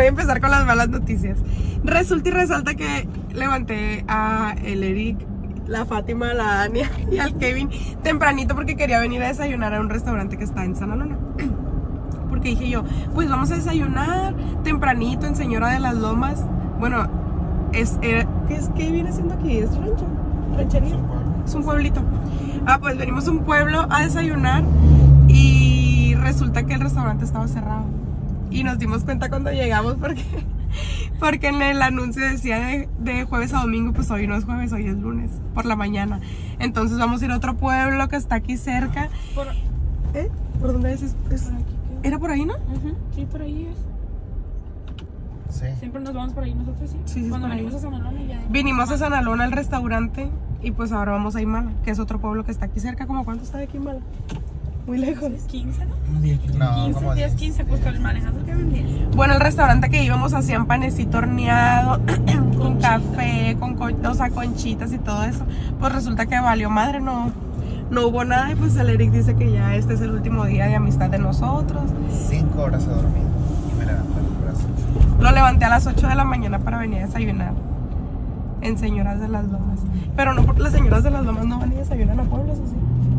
a empezar con las malas noticias. Resulta y resalta que levanté a el Eric, la Fátima, la Ania y al Kevin tempranito porque quería venir a desayunar a un restaurante que está en Sanalona. Porque dije yo, pues vamos a desayunar tempranito en Señora de las Lomas. Bueno, ¿qué viene siendo aquí? ¿Es rancho? ¿Ranchería? Es un pueblito. Pues venimos a un pueblo a desayunar y resulta que el restaurante estaba cerrado. Y nos dimos cuenta cuando llegamos porque en el anuncio decía de jueves a domingo, pues hoy no es jueves, hoy es lunes, por la mañana. Entonces vamos a ir a otro pueblo que está aquí cerca. ¿Por dónde es? ¿Era por ahí, no? Sí, por ahí es. Sí. Siempre nos vamos por ahí nosotros, sí. Sí, Cuando venimos a Sanalona ya. Vinimos a Sanalona al restaurante y pues ahora vamos a Imala, que es otro pueblo que está aquí cerca. ¿Cómo cuánto está de aquí Imala? Muy lejos. 15, ¿no? No, 15, como 10, 15, pues con el manejando que ven 10. Bueno, el restaurante que íbamos hacían panecito horneado, con café, o sea, conchitas y todo eso. Pues resulta que valió madre, no hubo nada y pues el Eric dice que ya este es el último día de amistad de nosotros. 5 horas he dormido y me levanté a las 8. Lo levanté a las 8 de la mañana para venir a desayunar en Señoras de las Lomas. Pero no, porque las Señoras de las Lomas no van a desayunar a pueblos, ¿o sí?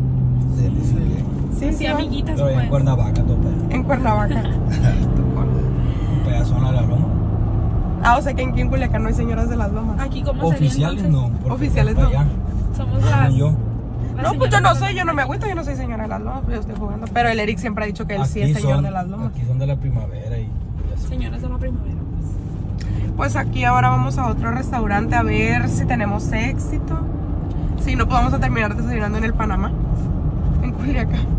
Sí, Sí, amiguitas, Pero en pues. Cuernavaca, tope. En Cuernavaca. Un pedazo a la loma. O sea que aquí en Culiacán no hay Señoras de las Lomas. Aquí, ¿cómo Oficiales sería, no. entonces? porque Oficiales para no. allá. Somos las... Yo. No, pues yo no soy, yo no me agüito, yo no soy Señora de las Lomas, pues yo estoy jugando. Pero el Eric siempre ha dicho que él sí es señor de las Lomas. Aquí son de la primavera y así. Señoras de la primavera, pues. Pues aquí ahora vamos a otro restaurante a ver si tenemos éxito. Si no, pues vamos a terminar desayunando en el Panamá, en Culiacán.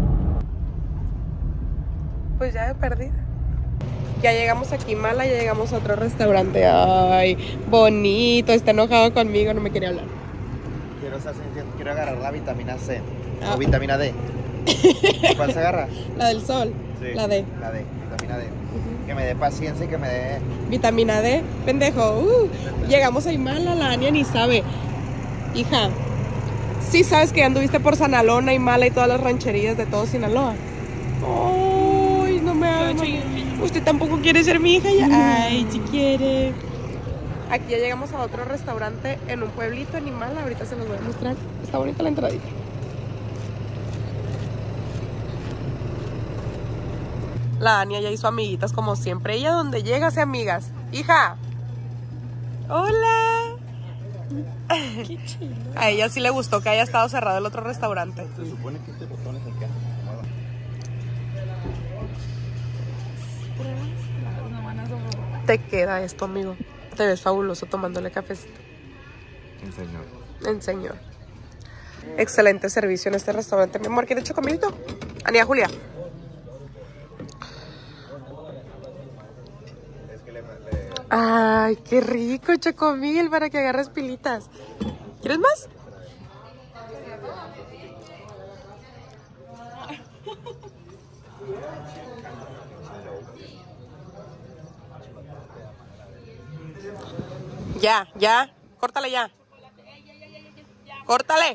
Pues ya he perdido. Ya llegamos aquí Mala, ya llegamos a otro restaurante. Ay, bonito, está enojado conmigo, no me quiere hablar. Quiero agarrar la vitamina C Ah. o vitamina D. ¿Cuál se agarra? La del sol, Sí, la D. La D, vitamina D. Que me dé paciencia y que me dé... Vitamina D, pendejo. Llegamos a Imala, la Ania ni sabe. Hija, sí sabes que ya anduviste por Sanalona, Imala y todas las rancherías de todo Sinaloa. Ay, no me ama. Usted tampoco quiere ser mi hija ya. Ay, si quiere. Aquí ya llegamos a otro restaurante en un pueblito en Imala. Ahorita se los voy a mostrar. Está bonita la entradita. La Ania ya hizo amiguitas como siempre. Ella donde llega hace amigas. Hija. Hola. Qué chido. A ella sí le gustó que haya estado cerrado el otro restaurante. Se supone que este botón es acá. No van a soportar. Te queda esto, amigo. Te ves fabuloso tomándole cafecito. En señor. Excelente servicio en este restaurante. Mi amor, ¿quieres chocomilito? Ania, Julia. Ay, qué rico, chocomil, para que agarres pilitas. ¿Quieres más? Ya, córtale ya. Córtale.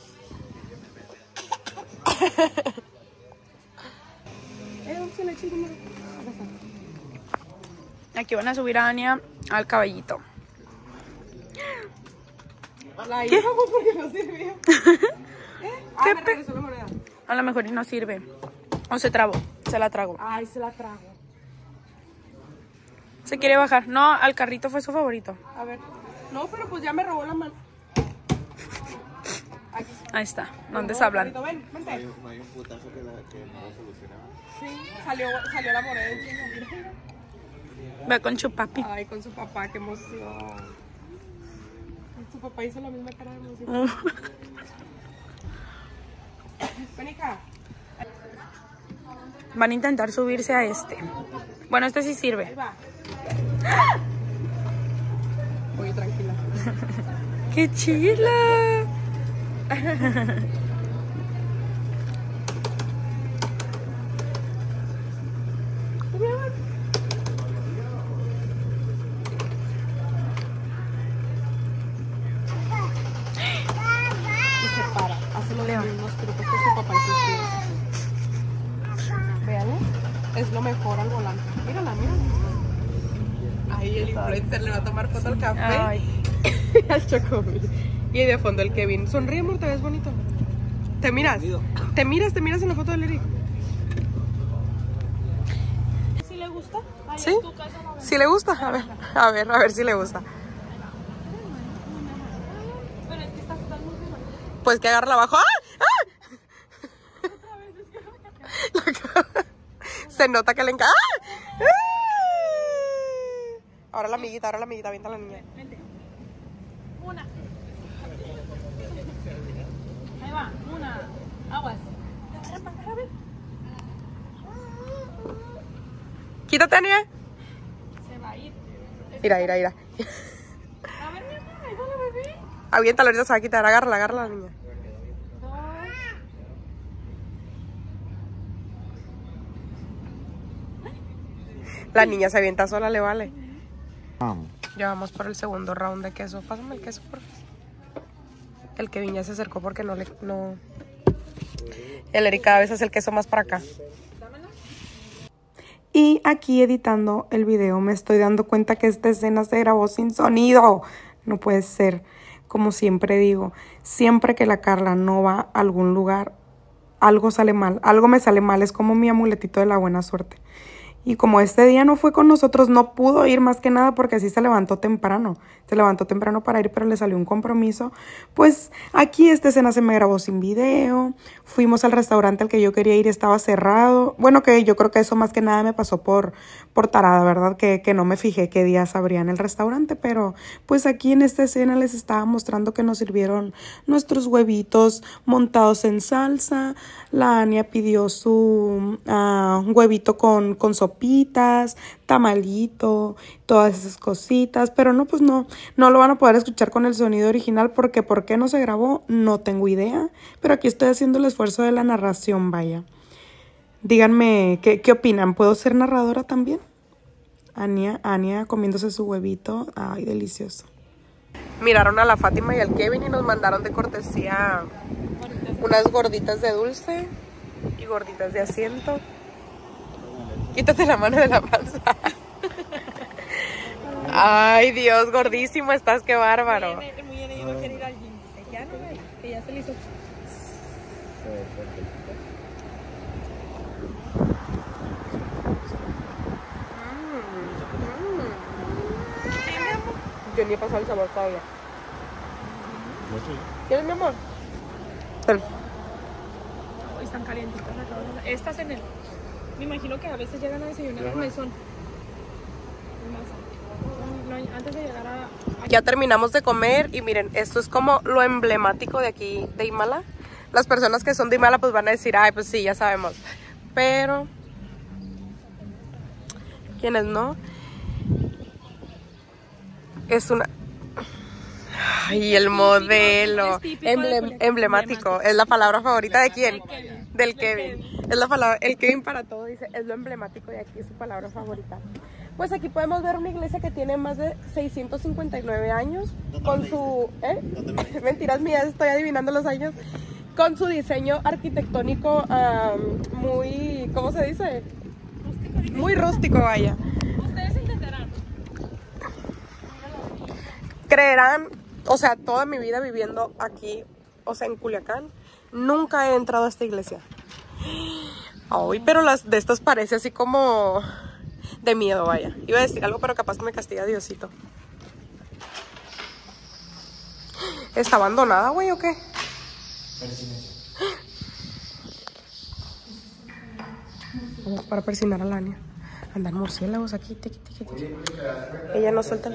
Aquí van a subir a Ania al caballito. La hija, porque no sirvió. ¿Qué me regresó la moneda. A lo mejor y no sirve. O se trabó. Se la trago. Ay, se la trago. Se quiere bajar. No, al carrito fue su favorito. A ver. No, pero pues ya me robó la mano. Aquí. Ahí está. ¿Dónde se hablan? Ven, vente. No hay un putazo que no lo solucionaba. Sí, salió la moneda en chingo, mira. Ve con chupapi. Ay, con su papá, qué emoción. Su papá hizo la misma cara de emoción. Ven, hija. Van a intentar subirse a este. Bueno, este sí Ahí sirve. va. Oye, tranquila. ¡Qué chila! Y se para. Hace los mismos trucos que su papá y sus tíos. Véanlo. Es lo mejor al volante. Mírala, mírala. ahí el influencer le va a tomar foto al café. Ay. Al Chocomil. Y de fondo el Kevin. Sonríe, amor, te ves bonito. ¿Te miras? ¿Te miras en la foto del Eric? ¿Sí le gusta? Ay, ¿Sí? en tu casa no. ¿Sí le gusta? A ver si le gusta. Pero es que estás tan muy bien. Pues que agarra abajo. ¡Ah! ¡Ah! Se nota que le encanta. ¡Ah! Ahora la amiguita, avienta a la niña. Vente. Una. Ahí va, una. Aguas. A ver. Quítate, Ania. Se va a ir. Mira. A ver, mi amor, ahí va la bebé. Aviéntala, ahorita se va a quitar. Agárrala a la niña. La niña se avienta sola, le vale. Ya vamos por el segundo round de queso. Pásame el queso, por favor. El Kevin ya se acercó porque no. El Eric cada vez hace el queso más para acá. Y aquí editando el video me estoy dando cuenta que esta escena se grabó sin sonido. No puede ser. Como siempre digo, siempre que la Carla no va a algún lugar, algo sale mal. Algo me sale mal. Es como mi amuletito de la buena suerte. Y como este día no fue con nosotros, no pudo ir más que nada porque así se levantó temprano. Se levantó temprano para ir, pero le salió un compromiso. Pues aquí esta escena se me grabó sin video. Fuimos al restaurante al que yo quería ir, estaba cerrado. Bueno, que yo creo que eso más que nada me pasó por tarada, ¿verdad? Que no me fijé qué días abrían el restaurante. Pero pues aquí en esta escena les estaba mostrando que nos sirvieron nuestros huevitos montados en salsa. La Ania pidió su huevito con sopitas, tamalito, todas esas cositas, pero no, pues no lo van a poder escuchar con el sonido original porque ¿por qué no se grabó? No tengo idea, pero aquí estoy haciendo el esfuerzo de la narración, vaya. Díganme, ¿qué opinan? ¿Puedo ser narradora también? Ania comiéndose su huevito, ay, delicioso. Miraron a la Fátima y al Kevin y nos mandaron de cortesía unas gorditas de dulce y gorditas de asiento. Quítate la mano de la panza. Ay, Dios, gordísimo estás, qué bárbaro. Muy bien, ella va a querer ir al gym. Dice, ya no, que ya se le hizo. Yo ni he pasado el sabor todavía. ¿Quieres, mi amor? Ten. Hoy están calientitas. Estas en el... Me imagino que a veces llegan a desayunar al mesón. Antes de llegar a... Ya terminamos de comer y miren, esto es como lo emblemático de aquí, de Himala. Las personas que son de Himala pues van a decir, ay, pues sí, ya sabemos. Pero, quienes no, es una... Ay, el modelo. Emblemático. Es la palabra favorita de quién? Del Kevin. Es la palabra, el Kevin para todo dice, es lo emblemático de aquí, es su palabra favorita. Pues aquí podemos ver una iglesia que tiene más de 659 años con su... Mentiras mías, estoy adivinando los años. Con su diseño arquitectónico muy... ¿Cómo se dice? Rústico. Muy rústico, vaya. Ustedes entenderán. Creerán, o sea, toda mi vida viviendo aquí, o sea, en Culiacán, nunca he entrado a esta iglesia. Ay, pero las de estas parece así como... de miedo, vaya. Iba a decir algo, pero capaz me castiga Diosito. ¿Está abandonada, güey, o qué? Vamos para persinar a la Ania. Andan murciélagos aquí, tiqui, tiqui, tiqui. Ella no suelta.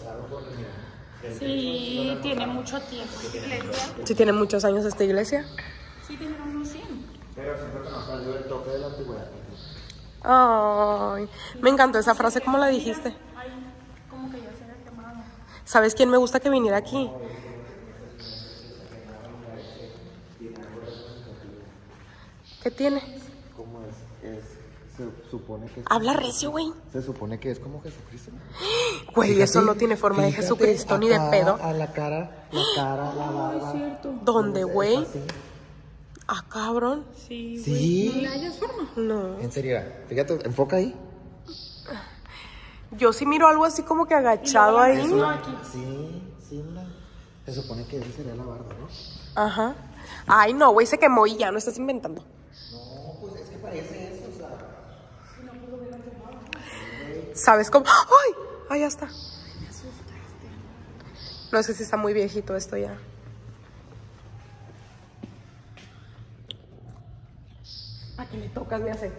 Sí, tiene mucho tiempo. Sí, tiene muchos años esta iglesia. Sí, tiene unos 100. Pero siempre que nos perdió el toque de la antigüedad. Ay, me encantó esa frase, ¿cómo la dijiste? Ay, como que ya se había quemado. ¿Sabes quién me gusta que viniera aquí? ¿Qué tiene? ¿Cómo es? Se supone que es... Habla recio, güey. Se supone que es como Jesucristo. Güey, eso no tiene forma de Jesucristo ni de pedo. A la cara, la barba. Es cierto. ¿Dónde, güey? Ah, cabrón. Sí, Sí. ¿no le hayas forma? No. En serio, fíjate, enfoca ahí. Yo sí miro algo así como que agachado ahí. Eso, sí, mira. Se supone que esa sería la barda, ¿no? Ajá. Ay, no, güey, se quemó y ya, no estás inventando. No, pues es que parece eso, o sea. ¿Sabes cómo? ¡Ay! Ay, ya está. No sé si está muy viejito esto ya. ¿A qué le tocas, me hace?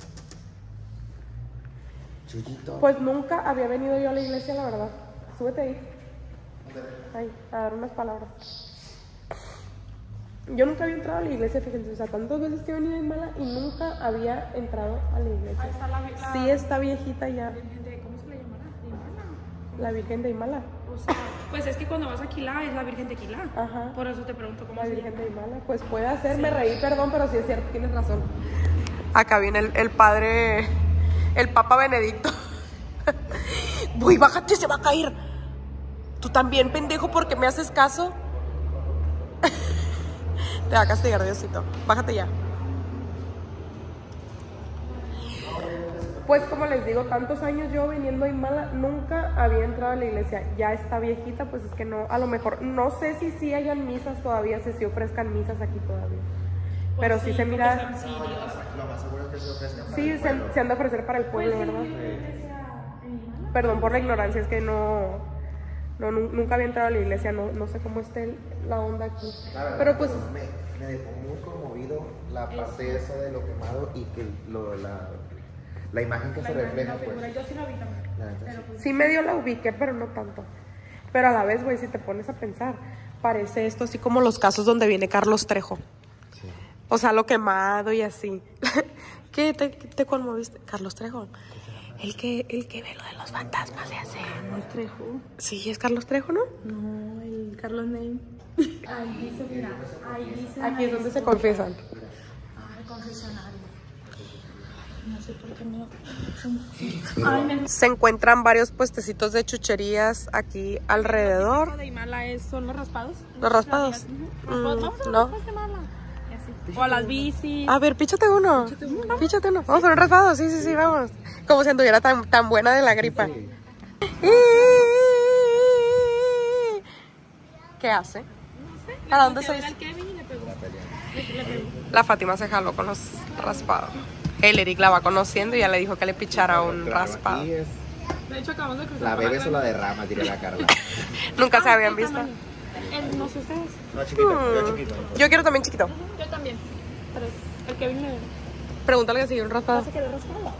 Chuyito. Pues nunca había venido yo a la iglesia, la verdad. Súbete ahí. Ay, a dar unas palabras. Yo nunca había entrado a la iglesia, fíjense. O sea, tantas veces que he venido en mala y nunca había entrado a la iglesia. Ahí está la Sí, está viejita ya. Virgen de, ¿cómo se le llamará? ¿De Imala? La Virgen de Imala. O sea, pues es que cuando vas a Quilá es la Virgen de Quilá. Ajá. Por eso te pregunto cómo La se Virgen llama. de Imala. Pues puede ser, me reí, perdón, pero sí es cierto, tienes razón. Acá viene el padre, el Papa Benedicto. Uy, bájate, se va a caer. Tú también, pendejo, porque me haces caso. Te va a castigar, Diosito. Bájate ya. Pues como les digo, tantos años yo viniendo a Imala, nunca había entrado a la iglesia. Ya está viejita, pues es que no, a lo mejor, no sé si sí hayan misas todavía, si sí ofrezcan misas aquí todavía. Pero sí se mira. Lo más seguro es que se ofrezcan para Sí, el pueblo. se han de ofrecer para el pueblo, ¿verdad? Perdón por la ignorancia, es que nunca había entrado a la iglesia, no sé cómo esté la onda aquí. La verdad, Pero pues, me dejó muy conmovido la parte esa de lo quemado y que la imagen que se refleja, pues. Yo sí la vi también. La neta, sí. sí medio la ubiqué, pero no tanto. Pero a la vez, güey, si te pones a pensar, parece esto así como los casos donde viene Carlos Trejo. Sí. O sea, lo quemado y así. ¿Qué te conmoviste? Carlos Trejo. El que ve lo de los fantasmas y así. Carlos Trejo. Sí, es Carlos Trejo, ¿no? No, el Carlos Name. Ahí dice, mira, ahí dice. Aquí es donde se confiesan. Ay, confesionario. No sé por qué me. Ay, me. Se encuentran varios puestecitos de chucherías aquí alrededor. Lo de Imala son los raspados. ¿Los raspados? Vamos a los No. raspados de Imala. Y así. O a las bicis. A ver, píchate uno. Píchate uno. Vamos a un raspado. Sí, vamos. Como si anduviera tan buena de la gripa. ¿Qué hace? No sé. ¿A dónde se se al Kevin y le pegó. Le pegó. La Fátima se jaló con los raspados. El Eric la va conociendo y ya le dijo que le pichara un raspado. Aquí es De hecho, acabamos de cruzar. la por bebes o la calle. derrama, diría la Carla. Nunca se Ah, habían el visto. tamaño. No sé ustedes. No, chiquito, yo chiquito. Yo quiero también chiquito. Yo también. 3. El Kevin me. Pregúntale si hay un raspado. ¿Vas a querer raspado?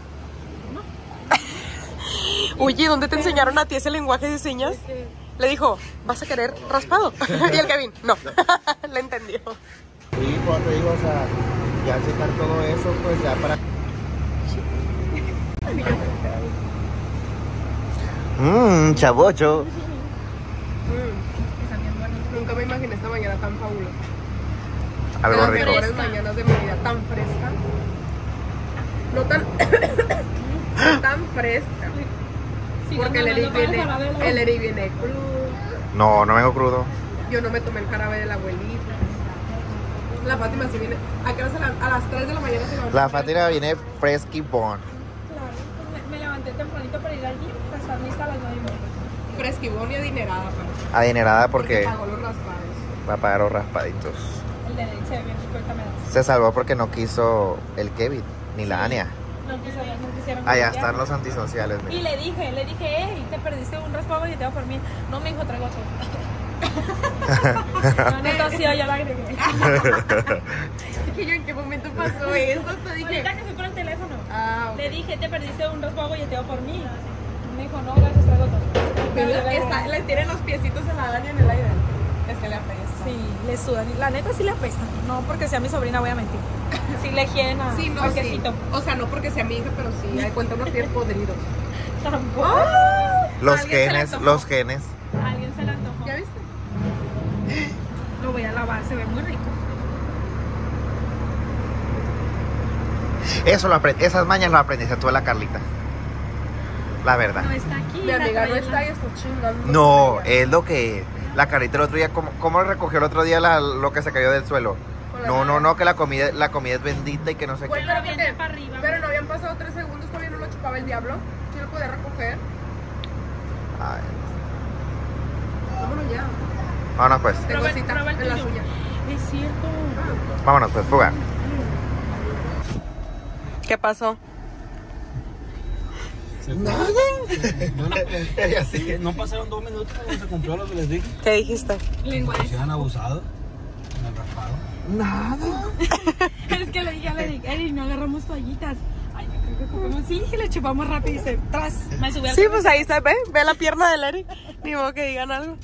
Oye, ¿dónde te enseñaron a ti ese lenguaje de señas? Le dijo, ¿vas a querer raspado? Y el Kevin, no. Le entendió. Sí, cuando te digo, o sea, ya checar todo eso, pues ya para. Chavocho. Nunca me imaginé esta mañana tan fabulosa. Algo Las rico. mejores mañanas de mi vida, tan fresca. No tan tan fresca. Porque el Eric viene crudo. No, no vengo crudo. Yo no me tomé el jarabe de la abuelita. La Fátima sí viene. ¿A qué hora a las 3 de la mañana se levanta? La Fátima viene fresky born. Claro, pues me levanté tempranito para ir al gym, para estar lista a las 9:30. Fresquibón y adinerada, para. Adinerada porque Pagó los raspados. va a pagar los raspaditos. El de se ve bien rico, ahorita me das. Se salvó porque no quiso el Kevin, ni la Ania. No quisieron. Allá están los antisociales, Y mira. le dije, hey, te perdiste un raspado y te va por mí. No, me dijo, traigo otro. No, neta, sí, yo la agregué. Dije yo, ¿en qué momento pasó eso? Hasta dije. Ahorita que fui por el teléfono. Ah, ok. Le dije, te perdiste un raspado y te va por mí. Me dijo, no, gracias, traigo otro. Le tienen los piecitos en la Dani en el aire. Es que le apesta. Sí, le sudan. La neta sí le apestan. No porque sea mi sobrina, voy a mentir. Sí le quieren a Sí, no, al sí. quesito. O sea, no porque sea mi hija, pero sí, hay cuenta unos pies podridos. Tampoco. Los Alguien se le genes, antojó. los genes. A alguien se le antojó. ¿Ya viste? Lo voy a lavar, se ve muy rico. Eso lo aprendí, esas mañas lo aprendiste tú de la Carlita. La verdad. No está aquí. Mi amiga no está y está chingando. No, es lo que la Carlita el otro día, ¿cómo recogió el otro día lo que se cayó del suelo? No, que la comida es bendita y que no sé Bueno, qué. pero, Viene para arriba. pero no habían pasado 3 segundos todavía no lo chupaba el diablo. Sí lo podía recoger. Vámonos pues. Tengo cita Prueba el en la tuyo. suya. Es cierto. Vámonos pues, fuga. ¿Qué pasó? Nada. No pasaron 2 minutos cuando se compró lo que les dije. ¿Qué dijiste? Lengua. Se han abusado. Me han raspado. Nada. Es que le dije a Eric, no agarramos toallitas. Ay, no creo que ocupemos. Sí, que le chupamos rápido y se tras. Me subí al Sí, pues ahí se ve la pierna del Eric. Ni modo que digan algo.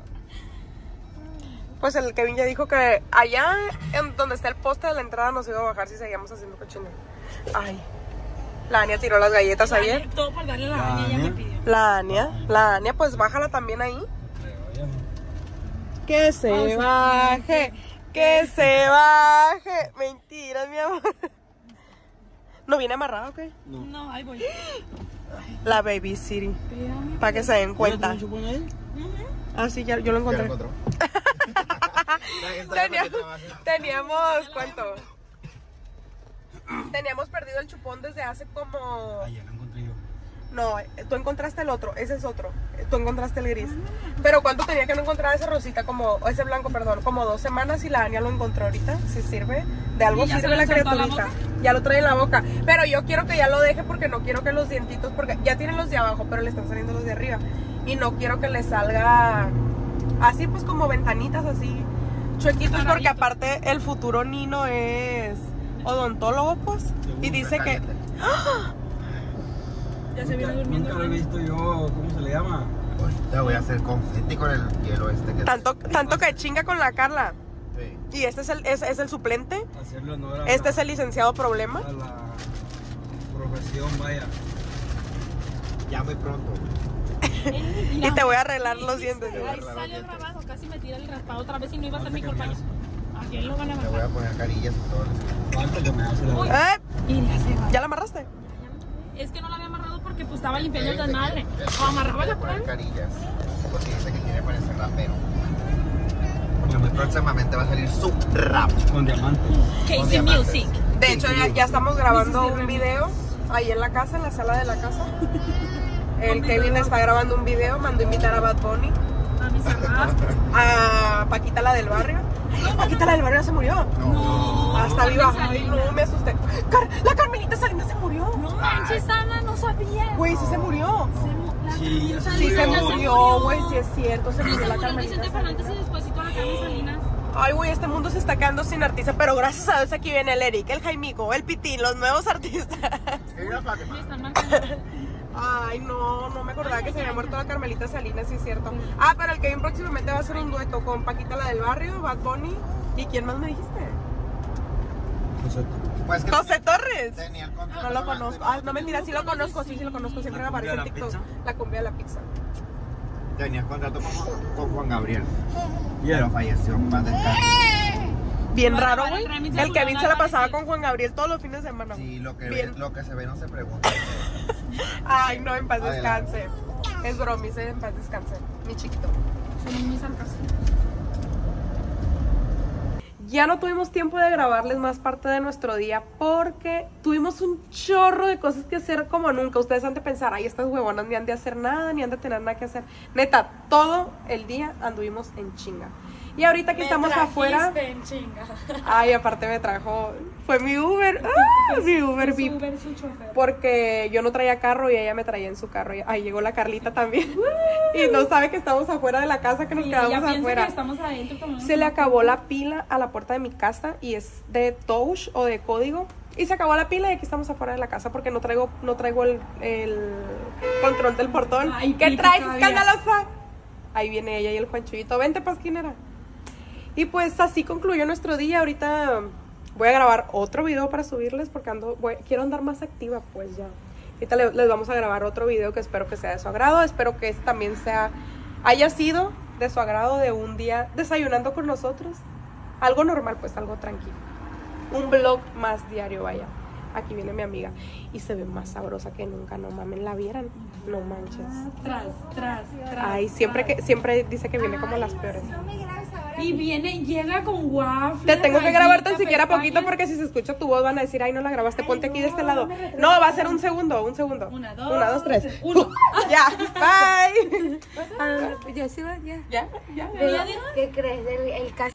Pues el Kevin ya dijo que allá en donde está el poste de la entrada nos iba a bajar si seguíamos haciendo cochinero. Ay, la Ania tiró las galletas ayer. Todo por darle la baña, ella me pidió. La Ania, pues bájala también ahí. Que se baje, que se baje. Mentiras, mi amor. ¿No viene amarrado o qué? No, ahí voy. La Baby City. Espérame. Para que se den cuenta. Ah, sí, ya, yo lo encontré. Teníamos, ¿cuánto? Teníamos perdido el chupón desde hace como... Ayer lo encontré yo. No, tú encontraste el otro, ese es otro. Tú encontraste el gris. Pero ¿cuánto tenía que no encontrar ese rosita? Ese blanco, perdón, como 2 semanas y la Ania lo encontró ahorita. Si sirve, de algo ¿Y ya sirve se lo la soltó a la criaturita. boca? Ya lo trae en la boca. Pero yo quiero que ya lo deje porque no quiero que los dientitos, porque ya tienen los de abajo, pero le están saliendo los de arriba. Y no quiero que le salga así, pues como ventanitas así, chuequitos, porque aparte el futuro Nino es odontólogo, pues. Y dice que... ¡Ah! Ya se viene durmiendo. Nunca lo he visto yo, ¿cómo se le llama? Ahorita voy a hacer confeti con el hielo este que... Tanto que chinga con la Carla. Sí. Y este es el suplente. Hacerle honor a Este es el licenciado problema. a la profesión, vaya. Ya muy pronto. Y te voy a arreglar los dientes. Ahí salió grabado, casi me tira el raspado otra vez y no iba a ser mi culpa. ¿A quién lo van a Te voy a bajar? poner carillas y todo eso. Falta que me hace la Uy. ¿Eh? Y ya se va. ¿Ya la amarraste? Es que no la había amarrado porque pues estaba limpiando el desmadre. O amarraba la poner prueba. carillas. Porque dice que quiere parecer rapero. Porque muy próximamente va a salir su rap. con diamantes. Casey Con diamantes. Music. De hecho, ya estamos grabando un video ahí en la casa, en la sala de la casa. El Kevin está grabando un video, mandó invitar a Bad Bunny, A mis hermanas. a Paquita la del barrio. Paquita la del barrio se murió. No. Hasta viva. Carmen Ay, Salinas. no, me asusté. La Carmelita Salinas se murió. No manches, Ana, no sabía. Güey, sí se murió. Sí, ya se Sí se murió. murió, güey, sí es cierto. Se Sí, murió se la murió Carmelita Vicente Fernández y Salinas. despuésito la Carmen Salinas. Ay, güey, este mundo se está quedando sin artista, pero gracias a Dios aquí viene el Eric, el Jaimico, el Pitín, los nuevos artistas. Me están marcando. Ay, no me acordaba que se había muerto la Carmelita Salinas, sí es cierto. Ah, pero el Kevin próximamente va a hacer un dueto con Paquita la del barrio, Bad Bunny. ¿Y quién más me dijiste? Pues que José Torres. tenía el contrato. No lo conozco. Ah, no mentira, sí lo conozco, sí lo conozco. Siempre me aparece en TikTok. La cumbia de la pizza. Tenías contrato con Juan Gabriel. Pero falleció. Paz descanse. Bien Van a raro, grabar güey. el remix El de Kevin Julián se la pasaba Álvarez. con Juan Gabriel todos los fines de semana. Sí, lo que Bien. se ve no se pregunta. Ay, no, en paz Adelante. descanse. Es bromis, en paz descanse. Mi chiquito. Son muy sarcásticos. Ya no tuvimos tiempo de grabarles más parte de nuestro día porque tuvimos un chorro de cosas que hacer como nunca. Ustedes han de pensar, ay, estas huevonas ni han de hacer nada, ni han de tener nada que hacer. Neta, todo el día anduvimos en chinga. Y ahorita que estamos afuera... En chinga. Ay, aparte me trajo... Fue mi Uber. ¡Ah! Mi Uber VIP. Uber es un chofer. Porque yo no traía carro y ella me traía en su carro. Ahí llegó la Carlita también. Y no sabe que estamos afuera de la casa, que nos Y quedamos ella piensa afuera. que estamos adentro tomando Se le acabó la pila a la puerta de mi casa y es de touch o de código. Y se acabó la pila y aquí estamos afuera de la casa porque no traigo el control del portón. Ay, ¿Qué pica traes, todavía. escandalosa? Ahí viene ella y el Juanchuito. Vente, pasquinera. Y pues así concluyó nuestro día. Ahorita voy a grabar otro video para subirles porque quiero andar más activa, pues ya. Ahorita les vamos a grabar otro video que espero que sea de su agrado. Espero que este también haya sido de su agrado, de un día desayunando con nosotros. Algo normal, pues algo tranquilo. Un vlog más diario, vaya. Aquí viene mi amiga y se ve más sabrosa que nunca. No mamen, ¿la vieran? No manches. Tras. Ay, siempre dice que viene como las peores. No me grabes ahora Y llega con waffles. Te tengo que grabar tan rayita, siquiera pestañas. poquito porque si se escucha tu voz van a decir, ay, no la grabaste, ponte aquí de este lado. No, va a ser un segundo. Una, Una, dos, tres. Uno. Ya, bye. Yo sí, ya. Ya. ¿Qué crees del el caso?